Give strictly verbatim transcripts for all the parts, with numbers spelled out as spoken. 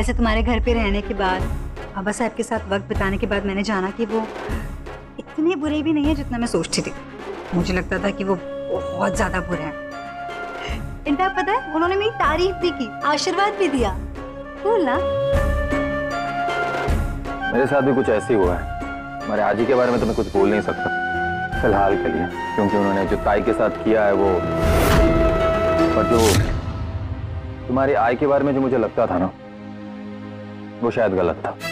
वैसे तुम्हारे घर पे रहने के बाद, बाबा साहब के साथ वक्त बिताने के बाद मैंने जाना कि वो इतने बुरे भी नहीं है जितना मैं सोचती थी। मुझे लगता था कि वो बहुत ज्यादा बुरे हैं। इनफैक्ट पता है, उन्होंने मेरी तारीफ भी की, आशीर्वाद भी दिया। बोल ना। मेरे साथ भी कुछ ऐसे ही हुआ है। मेरे आजी के बारे में तो मैं कुछ बोल नहीं सकता फिलहाल के लिए, क्योंकि उन्होंने जो ताई के साथ किया है वो, पर जो तुम्हारी आई के बारे में जो मुझे लगता था ना, वो शायद गलत था।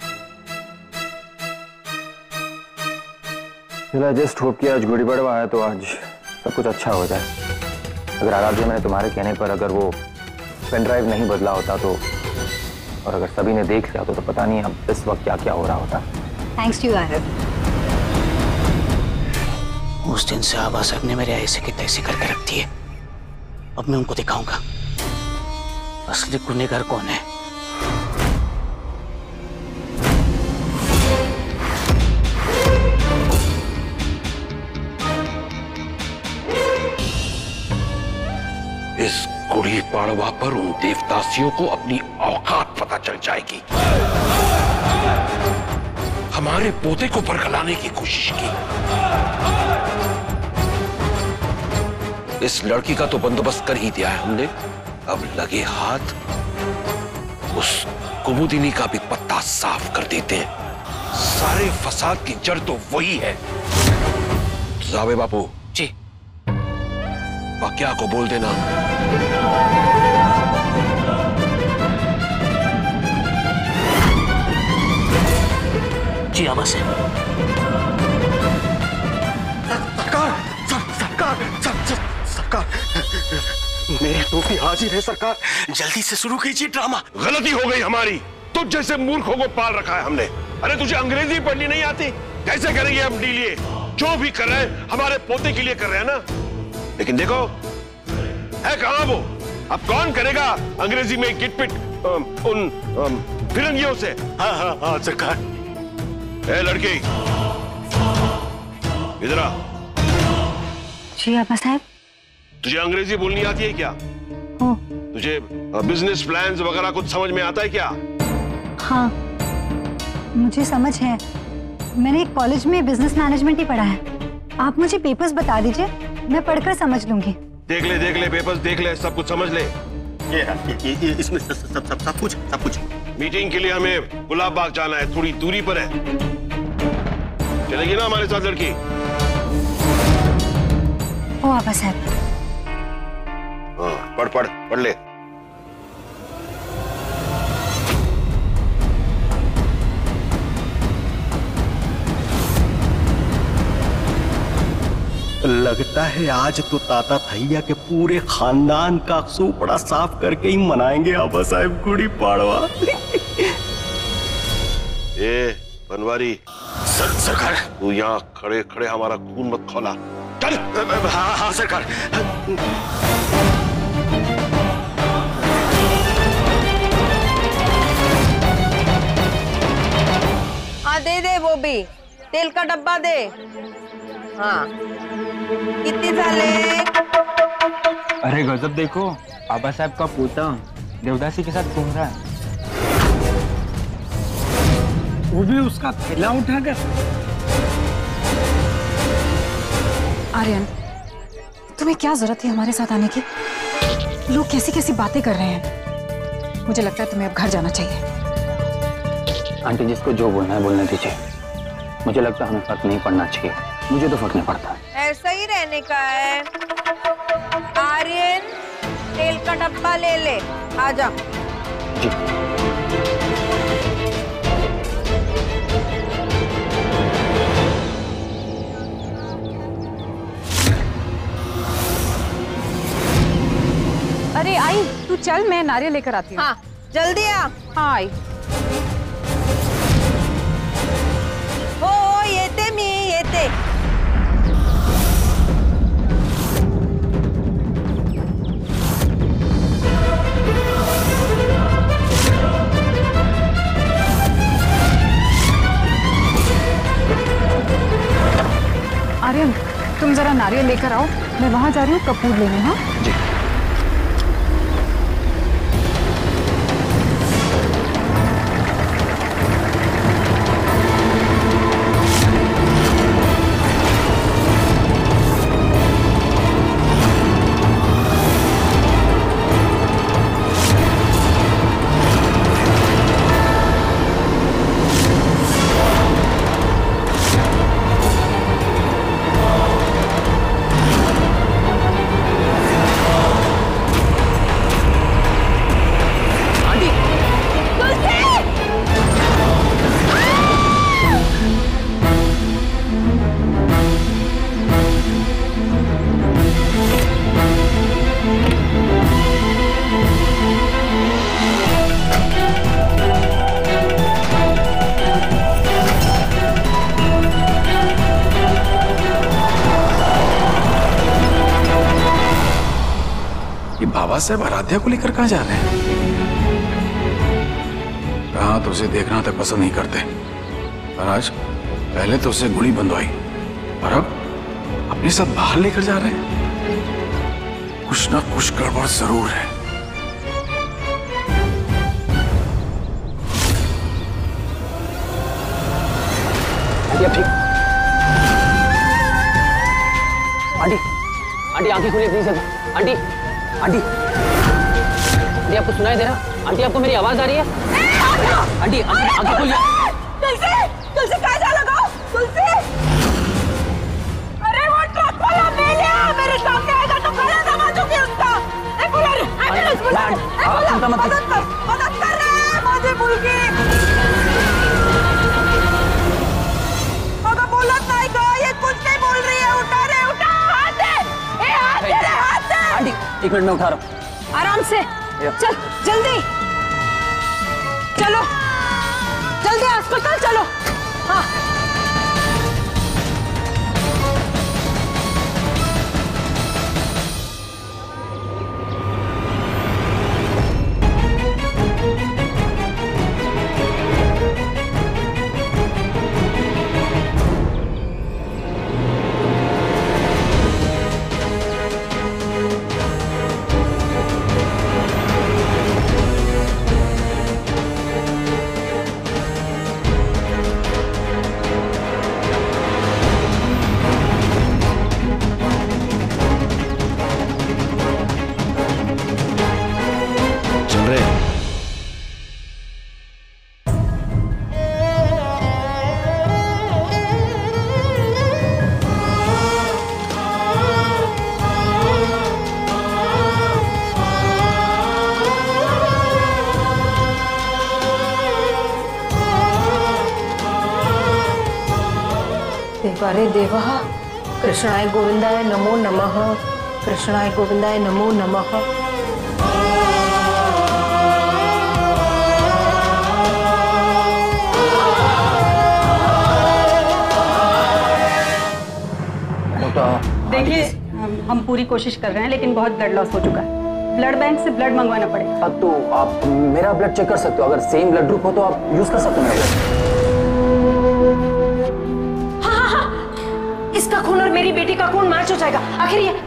फिर जस्ट होप कि आज गुड़ी पड़वा है तो आज सब कुछ अच्छा हो जाए। अगर आराध्या मैंने तुम्हारे कहने पर अगर वो पेन ड्राइव नहीं बदला होता तो, और अगर सभी ने देख लिया तो, तो पता नहीं अब इस वक्त क्या क्या हो रहा होता। Thanks to you Aarav. उस दिन से आबा साहब ने मेरे ऐसे की तैसे करके रख दी है। अब मैं उनको दिखाऊंगा असली गुनहगार कौन है। इस गुड़ी पाड़वा पर उन देवदासियों को अपनी औकात पता चल जाएगी। हमारे पोते को बरगलाने की कोशिश की। इस लड़की का तो बंदोबस्त कर ही दिया है हमने। अब लगे हाथ उस कुमुदिनी का भी पत्ता साफ कर देते हैं। सारे फसाद की जड़ तो वही है। जावे बापू जी, क्या को बोल देना जी आबा साहब। सरकार, सर, सरकार, सर, सर, सरकार, मेरी टोपी हाजिर है सरकार। जल्दी से शुरू कीजिए ड्रामा। गलती हो गई हमारी, तुझ जैसे मूर्खों को पाल रखा है हमने। अरे तुझे अंग्रेजी पढ़नी नहीं आती? कैसे करेंगे हम डील? ये जो भी कर रहे हैं हमारे पोते के लिए कर रहे हैं ना। लेकिन देखो है कहां वो। अब कौन करेगा अंग्रेजी में गिटपिट उन फिरंगियों से। हाँ हाँ हाँ सरकार। ए लड़की इधर आ। जी आबा साहब। तुझे अंग्रेजी बोलनी आती है क्या? हो। तुझे बिजनेस प्लान्स वगैरह कुछ समझ में आता है क्या? हाँ मुझे समझ है, मैंने कॉलेज में बिजनेस मैनेजमेंट ही पढ़ा है। आप मुझे पेपर्स बता दीजिए, मैं पढ़कर समझ लूंगी। देख ले देख ले पेपर्स देख ले, सब कुछ समझ ले। ये ये, ये इसमें सब सब सब सब कुछ सब कुछ। मीटिंग के लिए हमें गुलाब बाग जाना है, थोड़ी दूरी पर है। चलेगी ना हमारे साथ लड़की? ओ आबा साहब। हाँ पढ़ पढ़ पढ़ ले। लगता है आज तो ताता थैया के पूरे खानदान का सूपड़ा साफ करके ही मनाएंगे आबा साहब गुड़ी पाड़वा। ए बनवारी, सर, सरकार तू यहाँ खड़े खड़े हमारा खून मत खौला। चल। हाँ हाँ सरकार। हाँ दे दे वो भी, तेल का डब्बा दे। हाँ कितनी साले? अरे गजब देखो, आबा साहब का पोता देवदासी के साथ घूम रहा है। वो भी उसका थैला उठाकर। आर्यन, तुम्हें क्या जरूरत थी हमारे साथ आने की? लोग कैसी कैसी बातें कर रहे हैं। मुझे लगता है तुम्हें अब घर जाना चाहिए। आंटी जिसको जो बोलना है बोलने दीजिए। मुझे लगता है हमें फर्क नहीं पड़ना चाहिए। मुझे तो फर्क नहीं पड़ता है। ऐसा ही रहने का है। आर्यन तेल का डब्बा ले ले, आजा। जी। अरे आई, तू चल, मैं नारियल लेकर आती हूँ। हाँ जल्दी आ। हाँ आई। ओ ये ते मी ये ते। आर्यन, तुम जरा नारियल लेकर आओ, मैं वहां जा रही हूँ कपूर लेने। हाँ जी। ये बाबा साहब आराध्या को लेकर कहाँ जा रहे हैं? कहाँ तो उसे देखना तक पसंद नहीं करते, और आज पहले तो उसे गुड़ी बंधवाई और अब अपने साथ बाहर लेकर जा रहे हैं। कुछ ना कुछ गड़बड़ जरूर है। ठीक। आंटी, आंटी आंखें खोलिए प्लीज। आंटी, आंटी, आंटी आपको सुनाई दे रहा? आंटी आपको मेरी आवाज आ रही है? आंटी, आंटी आंखें खोलिए। तुलसी, तुलसी कहाँ जा लगा? तुलसी, अरे वो ट्रक वाला मेले मेरे सामने आएगा तो गला दबा दूंगी उसका। ए बुला रे, एम्बुलेंस बुला। मदद कर, मदद कर रे मुझे भूल गई। अगर बोलत नहीं का ये कुछ नहीं बोल रही है। उठा रे, उठा, हाथ दे, ए हाथ दे रे, हाथ दे। आंटी एक मिनट में उठा रहा हूँ। आराम से चल, जल्दी चलो, जल्दी अस्पताल चलो। हाँ देवारे देवा, कृष्णाय गोविंदाय नमो नमः, कृष्णाय गोविंदाय नमो नमः। देखिए, हम पूरी कोशिश कर रहे हैं लेकिन बहुत ब्लड लॉस हो चुका है। ब्लड बैंक से ब्लड मंगवाना पड़ेगा। तो आप मेरा ब्लड चेक कर सकते हो, अगर सेम ब्लड ग्रुप हो तो आप यूज कर सकते हो मेरा ब्लड। इसका खून और मेरी बेटी का खून मैच हो जाएगा। आखिर ये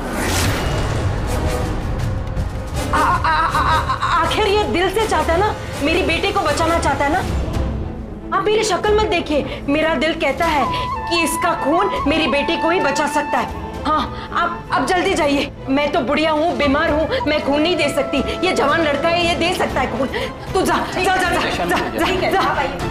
आ, आ, आ, आ, आखिर ये दिल से चाहता है ना, मेरी बेटी को बचाना चाहता है ना। आप मेरी शक्ल मत देखिए, मेरा दिल कहता है कि इसका खून मेरी बेटी को ही बचा सकता है। हाँ, आप अब जल्दी जाइए। मैं तो बुढ़िया हूँ, बीमार हूँ, मैं खून नहीं दे सकती। ये जवान लड़का है, ये दे सकता है खून। तू जा जा जा जा जा जा।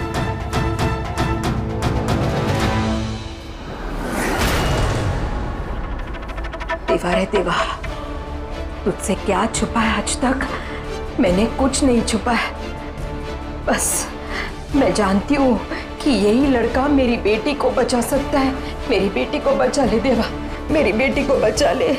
देवा रे देवा, तुझसे क्या छुपा है आज तक? मैंने कुछ नहीं छुपा है। बस मैं जानती हूँ कि यही लड़का मेरी बेटी को बचा सकता है। मेरी बेटी को बचा ले देवा, मेरी बेटी को बचा ले।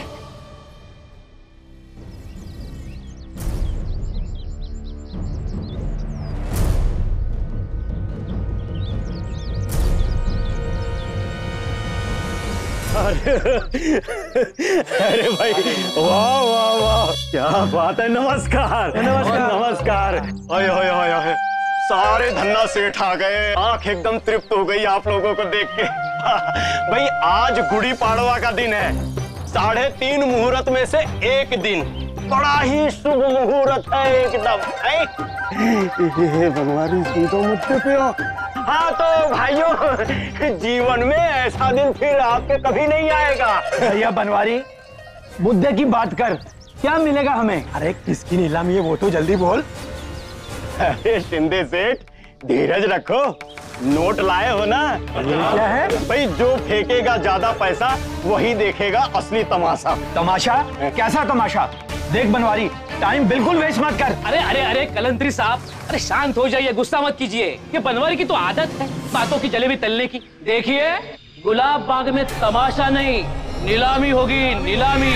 अरे भाई, वाह वाह वाह, क्या बात है। नमस्कार नमस्कार नमस्कार। ओए ओए ओए ओए, सारे धन्ना सेठ आ गए। आंख एकदम तृप्त हो गई आप लोगों को देख के। भाई आज गुड़ी पाड़वा का दिन है, साढ़े तीन मुहूर्त में से एक दिन, बड़ा ही शुभ मुहूर्त है एकदम। ये बनवारी तो मुझसे पे हो। हाँ तो भाइयों, जीवन में ऐसा दिन फिर आपके कभी नहीं आएगा। भैया बनवारी, मुद्दे की बात कर, क्या मिलेगा हमें? अरे किसकी नीलामी है वो तो जल्दी बोल। अरे शिंदे सेठ, धीरज रखो, नोट लाए हो ना? क्या है भाई, जो फेंकेगा ज्यादा पैसा वही देखेगा असली तमाशा। तमाशा? कैसा तमाशा? देख बनवारी, टाइम बिल्कुल वेस्ट मत कर। अरे अरे अरे कलंतरी साहब, अरे शांत हो जाइए, गुस्सा मत कीजिए। ये बनवारी की तो आदत है बातों की जलेबी तलने की। देखिए, गुलाब बाग में तमाशा नहीं, नीलामी होगी, नीलामी।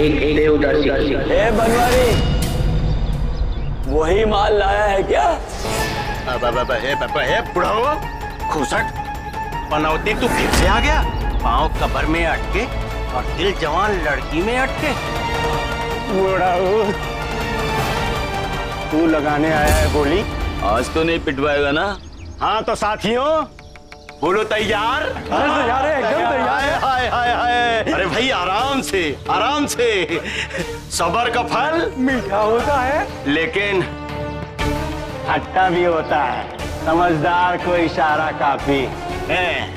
ए बनवारी, वही माल लाया है क्या? बुढ़ाओ खुसट, पनौती तू फिर से आ गया। पाँव कबर में अटके और दिल जवान लड़की में अटके। बुढ़ाऊ तू लगाने आया है बोली? आज तो नहीं पिटवाएगा ना? हाँ तो साथियों बोलो तैयार? अरे तैयार है, एकदम तैयार है। हाय हाय हाय। अरे भाई आराम से आराम से, सब्र का फल मीठा होता है लेकिन खट्टा भी होता है। समझदार को इशारा काफी है।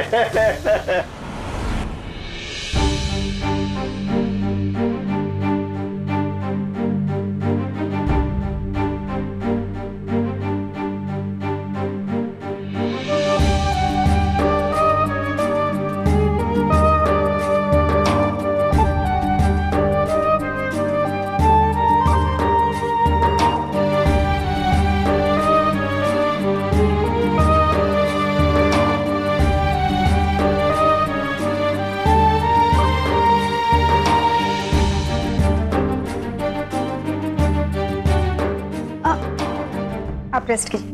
आप रेस्ट कीजिए।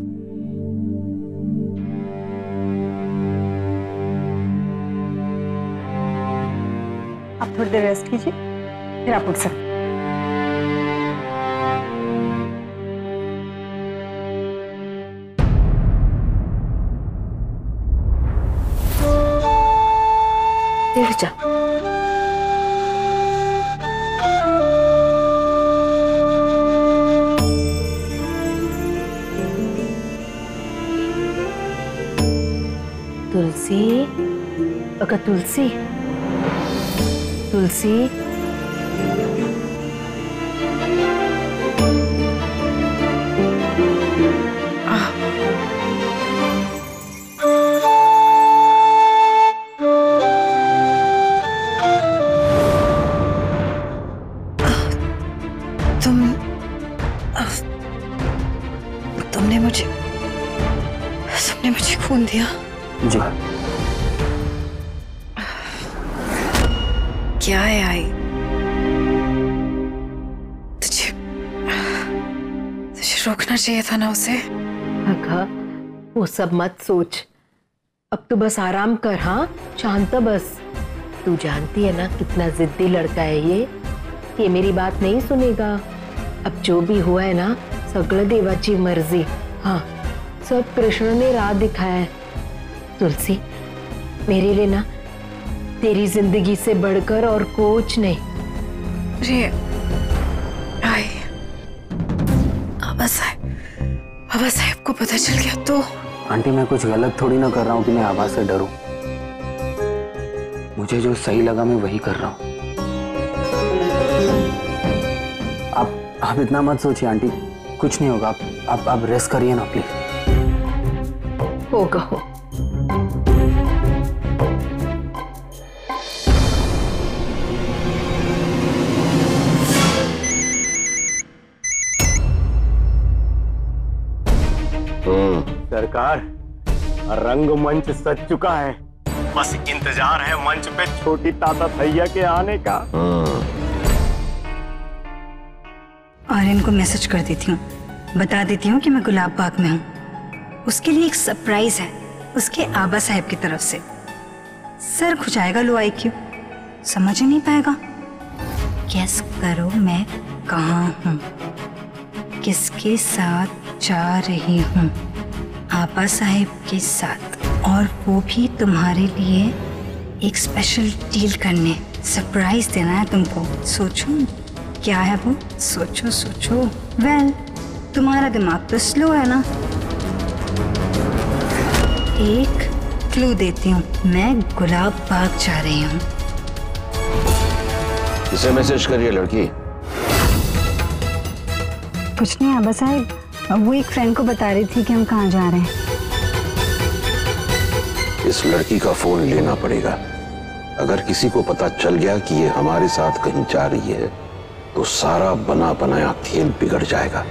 आप थोड़ी देर रेस्ट कीजिए, फिर आप उठ सकते। लेट जा। तुलसी, अगर तुलसी, तुलसी, तुम तुमने मुझे तुमने मुझे खून दिया? जी। क्या है आई? तुझे तुझे रोकना चाहिए था ना उसे। अगा, वो सब मत सोच, अब तो बस आराम कर। हाँ, शांत बस। तू जानती है ना कितना जिद्दी लड़का है ये ये मेरी बात नहीं सुनेगा। अब जो भी हुआ है ना, सगळं देवाची मर्जी। हाँ, सब कृष्ण ने राह दिखाया है। तुलसी, मेरे लिए ना तेरी जिंदगी से बढ़कर और कुछ नहीं। अरे आई, आबा साहब, आबा साहब को पता चल गया तो? आंटी मैं कुछ गलत थोड़ी ना कर रहा हूँ कि मैं आवाज से डरूं। मुझे जो सही लगा मैं वही कर रहा हूँ। आप आप इतना मत सोचिए आंटी, कुछ नहीं होगा। आप आप, आप रेस्ट करिए ना प्लीज। होगा हो। सरकार, रंगमंच सज चुका है, बस इंतजार है मंच पे छोटी ताता भैया के आने का। आर्यन को मैसेज कर देती हूँ, बता देती हूँ कि मैं गुलाब बाग में हूँ। उसके लिए एक सरप्राइज है उसके आबा साहब की तरफ से। सर खुजाएगा लो आई क्यों, समझ ही नहीं पाएगा। गेस करो मैं कहाँ हूँ, किसके साथ जा रही हूँ? आबा साहब के साथ, और वो भी तुम्हारे लिए एक स्पेशल डील करने, सरप्राइज देना है तुमको। सोचो क्या है वो, सोचो सोचो। वेल well, तुम्हारा दिमाग तो स्लो है ना। एक क्लू देती हूँ, मैं गुलाब बाग जा रही हूँ। इसे मैसेज करिए लड़की। कुछ नहीं आबा साहब, वो एक फ्रेंड को बता रही थी कि हम कहाँ जा रहे हैं। इस लड़की का फोन लेना पड़ेगा। अगर किसी को पता चल गया कि ये हमारे साथ कहीं जा रही है तो सारा बना बनाया खेल बिगड़ जाएगा।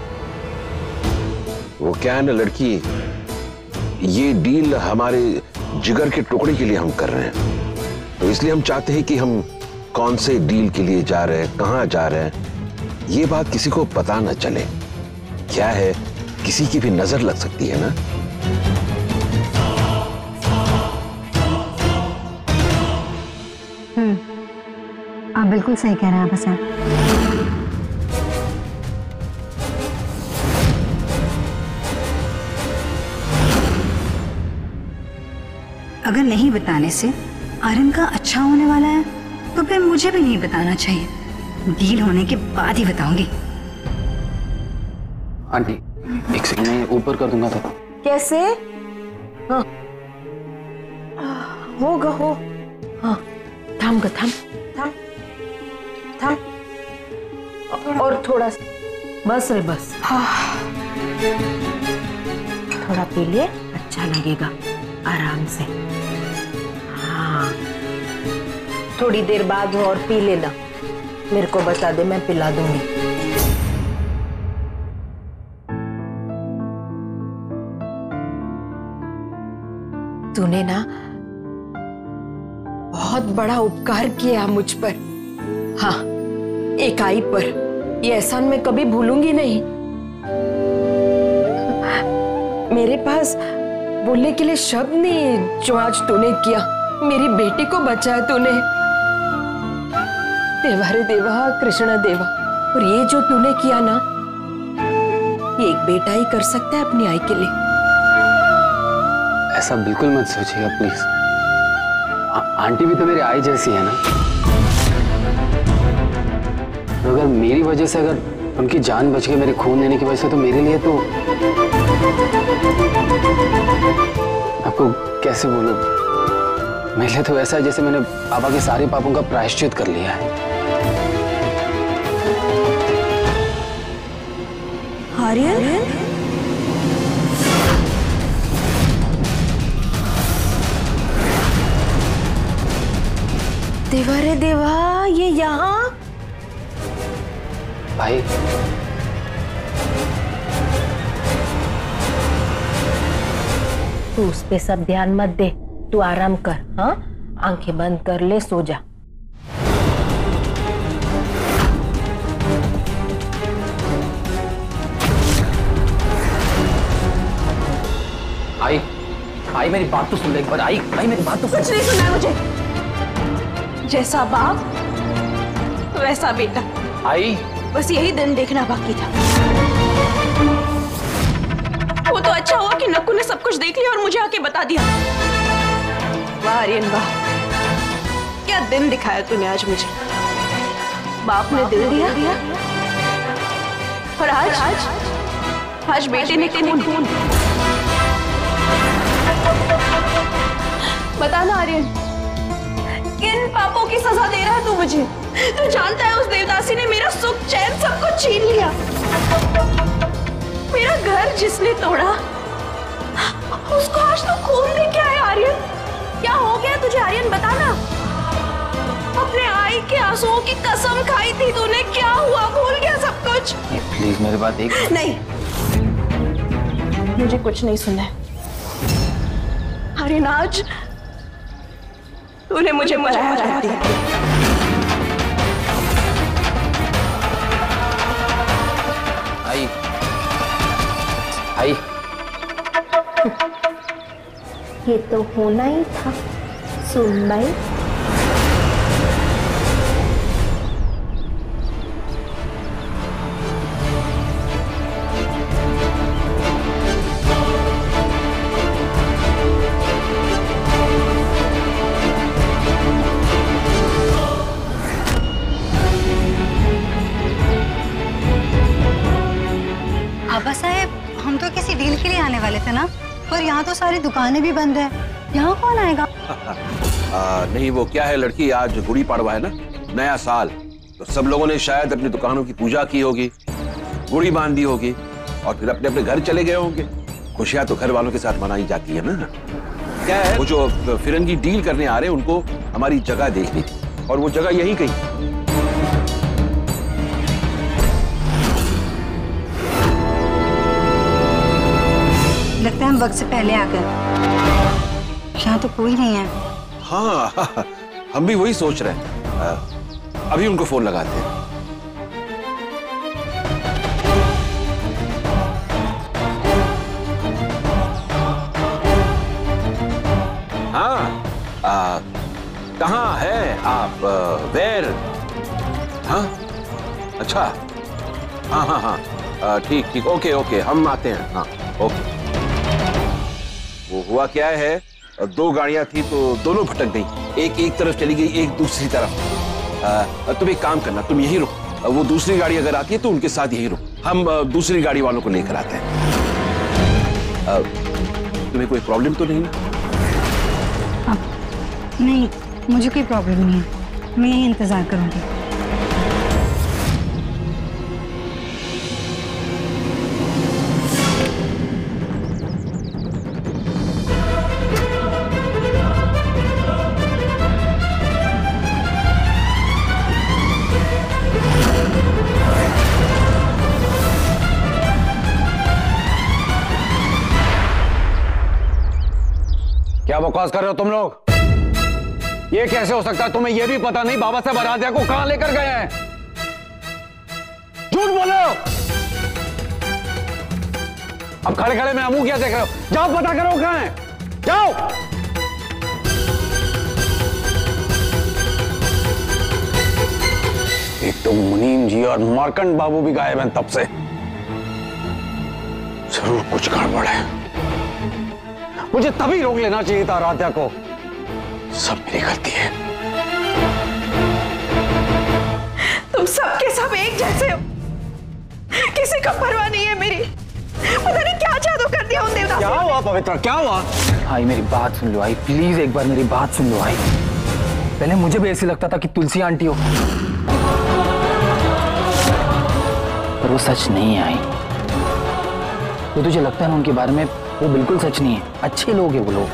वो क्या है ना लड़की, ये डील हमारे जिगर के टुकड़े के लिए हम कर रहे हैं, तो इसलिए हम चाहते हैं कि हम कौन से डील के लिए जा रहे हैं, कहाँ जा रहे हैं, ये बात किसी को पता न चले। क्या है, किसी की भी नजर लग सकती है ना। हम्म, आप बिल्कुल सही कह रहे हैं बस आप। अगर नहीं बताने से आर्यन का अच्छा होने वाला है तो फिर मुझे भी नहीं बताना चाहिए। डील होने के बाद ही बताऊंगी। आंटी एक सेकंड में ऊपर कर दूंगा तो। कैसे? हाँ होगा हो। हाँ थाम ग थाम थाम थाम और थोड़ा सा बस रे बस। हाँ थोड़ा पी ले, अच्छा लगेगा आराम से। हाँ थोड़ी देर बाद और पी लेना, मेरे को बता दे, मैं पिला दूंगी। तूने ना बहुत बड़ा उपकार किया मुझ पर। हाँ एक आई पर, ये एहसान मैं कभी भूलूंगी नहीं। मेरे पास बोलने के लिए शब्द नहीं जो आज तूने किया। मेरी बेटी को बचाया तूने। देवा रे देवा, कृष्ण देवा। और ये जो तूने किया ना, ये एक बेटा ही कर सकता है अपनी आई के लिए। ऐसा बिल्कुल मत सोचिएगा प्लीज। आंटी भी तो मेरी आई जैसी है ना। तो अगर मेरी वजह से अगर उनकी जान बच गई, मेरे खून देने की वजह से, तो मेरे लिए तो आपको कैसे बोलूं, मेरे लिए तो ऐसा है जैसे मैंने पापा के सारे पापों का प्रायश्चित कर लिया है। आर्यन? देवा रे देवा, ये यहाँ? भाई तू उस पे सब ध्यान मत दे, तू आराम कर। हाँ आंखें बंद कर ले, सो जा। आई आई मेरी बात तो सुन ले एक बार। आई आई मेरी बात तो कुछ नहीं सुना मुझे। जैसा बाप वैसा बेटा। आई बस यही दिन देखना बाकी था। वो तो अच्छा हुआ कि नक्कू ने सब कुछ देख लिया और मुझे आके बता दिया। वाह आर्यन वाह, क्या दिन दिखाया तूने आज मुझे। बाप ने दिल दिया, दिया। और आज आज आज बेटे ने खून। बता ना आर्यन, किन पापों की सजा दे रहा है तू मुझे? तू जानता है उस देवदासी ने मेरा सुख चैन सब कुछ छीन लिया। मेरा घर जिसने तोड़ा, उसको आज तो खून दे के आया। आर्यन क्या हो गया तुझे? आर्यन बता ना। अपने आई के आंसुओं की कसम खाई थी तूने, क्या हुआ? भूल गया सब कुछ? प्लीज मेरी बात एक। नहीं, मुझे कुछ नहीं सुनना है। आर्यन आज तूने मुझे पराया कर दिया। आई आई ये तो होना ही था सुन भाई। आबा साहब, हम तो किसी डील के लिए आने वाले थे ना, पर यहाँ तो सारी दुकानें भी बंद है। यहाँ कौन आएगा? आ, नहीं वो क्या है लड़की, आज गुड़ी पड़वा है ना, नया साल, तो सब लोगों ने शायद अपनी दुकानों की पूजा की होगी, गुड़ी बांधी होगी और फिर अपने अपने घर चले गए होंगे। खुशियां तो घर वालों के साथ मनाई जाती है ना। क्या है, वो जो फिरंगी डील करने आ रहे हैं उनको हमारी जगह देखनी थी और वो जगह यहीं कहीं। लगता है हम वक्त से पहले आ गए। यहाँ तो कोई नहीं है। हाँ, हाँ हम भी वही सोच रहे हैं। आ, अभी उनको फोन लगाते हैं। हाँ, कहाँ है आप? वेर हाँ अच्छा, हाँ हाँ हाँ आ, ठीक ठीक, ओके ओके, हम आते हैं। हाँ ओके। वो हुआ क्या है, दो गाड़ियां थी तो दोनों भटक गई, एक एक तरफ चली गई, एक दूसरी तरफ। आ, तुम एक काम करना, तुम यहीं रुको, वो दूसरी गाड़ी अगर आती है तो उनके साथ यहीं रुको, हम आ, दूसरी गाड़ी वालों को लेकर आते हैं। आ, तुम्हें कोई प्रॉब्लम तो नहीं ना? नहीं, मुझे कोई प्रॉब्लम नहीं है, मैं यही इंतजार करूंगी। क्या बकवास कर रहे हो तुम लोग? ये कैसे हो सकता है? तुम्हें यह भी पता नहीं बाबा साहब आराध्या को कहां लेकर गए हैं? झूठ बोल रहे हो। अब खड़े खड़े मैं मुंह क्या देख रहे हो? जाओ पता करो कहां है, जाओ। एक तो मुनीम जी और मार्कंड बाबू भी गायब हैं तब से। जरूर कुछ गड़बड़ है। मुझे तभी रोक लेना चाहिए था आराध्या को। सब मेरी गलती है। तुम सबके सब एक जैसे हो, किसी का परवाह नहीं है मेरी। पता नहीं क्या जादू कर दिया उन देवदासी। क्या हुआ पवित्र, क्या हुआ? आई मेरी बात सुन लो आई, प्लीज एक बार मेरी बात सुन लो आई। पहले मुझे भी ऐसे लगता था कि तुलसी आंटी हो, पर वो सच नहीं है आई। तो तुझे लगता है ना उनके बारे में, वो बिल्कुल सच नहीं है। अच्छे लोग हैं वो लोग।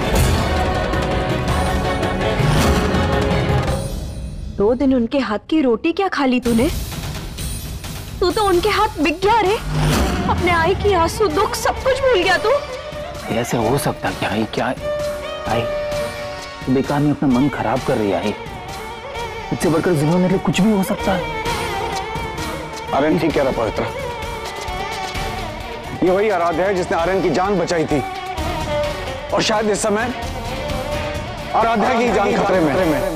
दो दिन उनके हाथ की रोटी क्या खा ली तूने? तू तो उनके हाथ बिक गया रे। अपने आई की आंसू दुख सब कुछ भूल गया तू। ऐसे हो सकता क्या आई? क्या आई बेकार में अपना मन खराब कर रही है आई। इससे बढ़कर जिंदगी में मेरे कुछ भी हो सकता है। आर्यन ठीक कह रहा पवित्र। ये वही आराध्या है जिसने आर्यन की जान बचाई थी, और शायद इस समय आराध्या की जान खतरे में।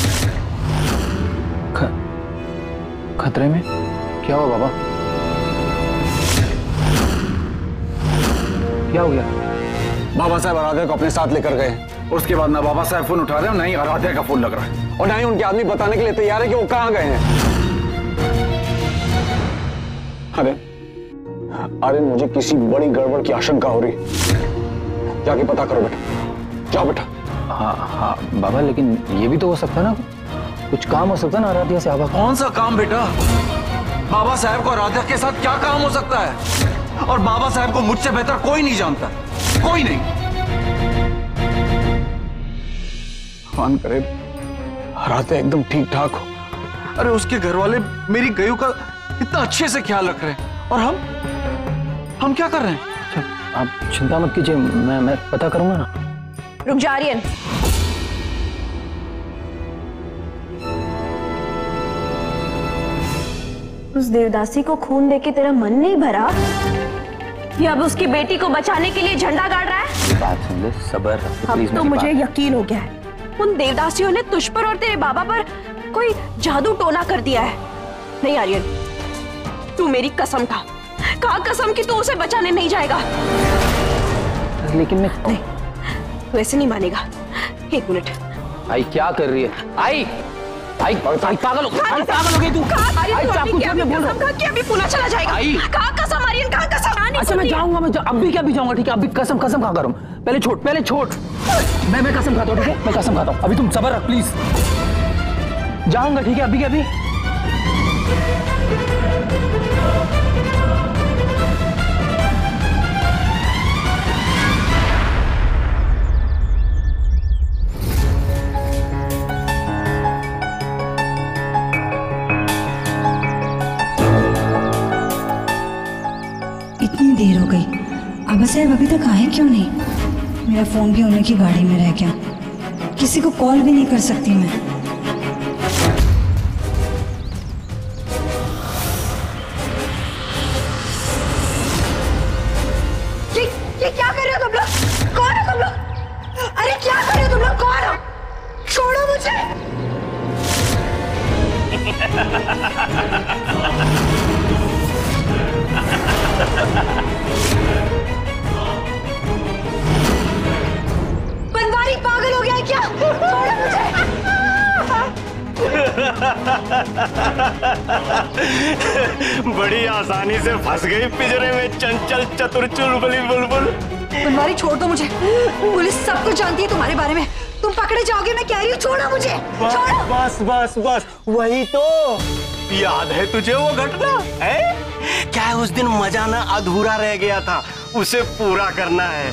ख, खतरे में? क्या हुआ बाबा? क्या हो गया? बाबा साहब आराध्या को अपने साथ लेकर गए। उसके बाद ना बाबा साहब फोन उठा रहे हैं, ना ही आराध्या का फोन लग रहा है, और ना ही उनके आदमी बताने के लिए तैयार है कि वो कहां गए हैं। अरे अरे मुझे किसी बड़ी गड़बड़ की आशंका हो रही। जाके पता करो बेटा, जाओ बेटा। हाँ हाँ बाबा, लेकिन ये भी तो हो सकता है ना, कुछ काम हो सकता है ना आराध्या से। आबा कौन सा काम बेटा? बाबा साहब को आराध्या के साथ क्या काम हो सकता है? और बाबा साहब को मुझसे बेहतर कोई नहीं जानता, कोई नहीं। भगवान करे आराध्या एकदम ठीक ठाक हो। अरे उसके घर वाले मेरी गयू का इतना अच्छे से ख्याल रख रहे हैं, और हम हम क्या कर रहे हैं? अच्छा, आप चिंता मत कीजिए, मैं मैं पता करूंगा ना। रुक जा आर्यन। उस देवदासी को खून देके तेरा मन नहीं भरा? या अब उसकी बेटी को बचाने के लिए झंडा गाड़ रहा है? बात सुन ले, सब्र। अब तो मुझे यकीन हो गया है, उन देवदासियों ने तुझ पर और तेरे बाबा पर कोई जादू टोना कर दिया है। नहीं आर्यन, तू मेरी कसम खा, कहा कसम कि तू उसे बचाने नहीं जाएगा। लेकिन मैं नहीं, तू ऐसे नहीं मानेगा। एक मिनट। आई क्या कर रही है? आई आई आई पागल हो गई, पागल हो गई तू। आई चाकू क्या बोल रहा है कि अभी पुनः चला जाएगा? कहा कसम आर्यन, कहा कसम? अच्छा मैं जाऊंगा, मैं अब भी क्या भी जाऊंगा, ठीक है? अभी कसम कसम खा करूं। पहले छोड़, पहले छोड़। मैं मैं कसम खाता हूं, ठीक है? मैं कसम खाता हूं। अभी तुम सब्र रख प्लीज। जाऊंगा, ठीक है? अभी क्या अभी। इतनी देर हो गई, आबा साहब अभी तक आए क्यों नहीं? मेरा फोन भी उन्हीं की गाड़ी में रह गया, किसी को कॉल भी नहीं कर सकती मैं। ये, ये क्या कर रहे हो तुम लोग? कौन हो तुम लोग? अरे क्या कर रहे हो तुम लोग? कौन हो? छोड़ो मुझे। बड़ी आसानी से फंस गई पिंजरे में चंचल चतुर चुलबुली बुलबुल। बनवारी छोड़ दो मुझे, पुलिस सब कुछ जानती है तुम्हारे बारे में, तुम पकड़े जाओगे, मैं कह रही हूँ छोड़ो मुझे। छोड़ो। बस बस बस वही तो, याद है तुझे वो घटना है? क्या है उस दिन मजा ना अधूरा रह गया था, उसे पूरा करना है।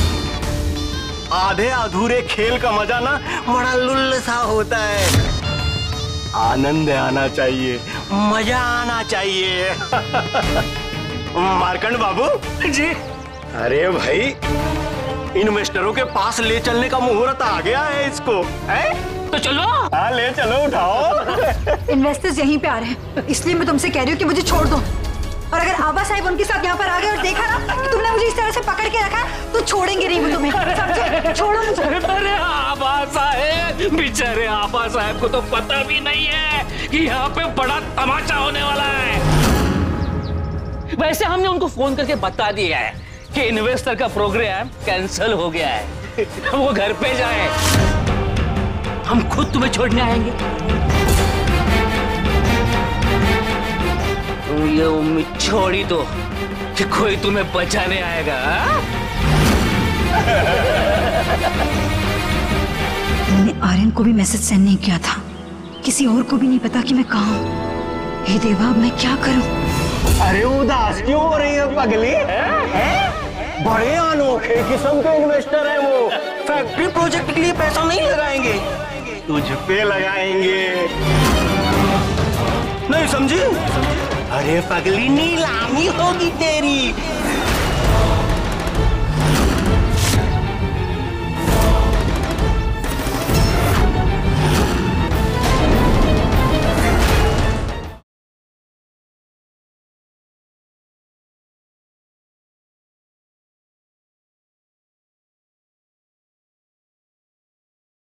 आधे अधूरे खेल का मजा ना बड़ा लुल्ल सा होता है। आनंद आना चाहिए, मजा आना चाहिए। मार्कंड बाबू जी, अरे भाई इन्वेस्टरों के पास ले चलने का मुहूर्त आ गया है इसको, है? तो चलो। हाँ ले चलो, उठाओ। इन्वेस्टर्स यहीं पे आ रहे हैं, इसलिए मैं तुमसे कह रही हूँ कि मुझे छोड़ दो। और अगर आबा साहब उनके साथ यहाँ पर आ गए और देखा ना कि तुमने मुझे इस तरह से पकड़ के रखा तो छोड़ेंगे नहीं वो तुम्हें, समझे? छोड़ो मुझे। अरे आबा साहब, बेचारे आबा साहब को तो पता भी नहीं है कि यहाँ पे बड़ा तमाचा होने वाला है। वैसे हमने उनको फोन करके बता दिया है कि इन्वेस्टर का प्रोग्राम कैंसिल हो गया है, वो घर पे जाए, हम खुद तुम्हें छोड़ने आएंगे। तुम ये उम्मीद छोड़ी दो कि कोई तुम्हें बचाने आएगा। मैंने आर्यन को भी मैसेज सेंड नहीं किया था, किसी और को भी नहीं पता कि मैं कहाँ हूँ। हे देवा, अब मैं क्या करूँ? अरे उदास क्यों हो रही है पगली? है? है? बड़े अनोखे किस्म के इन्वेस्टर हैं वो, फैक्ट्री प्रोजेक्ट के लिए पैसा नहीं लगाएंगे, तुझ पे लगाएंगे, नहीं समझी? अरे पगली नीलामी होगी तेरी।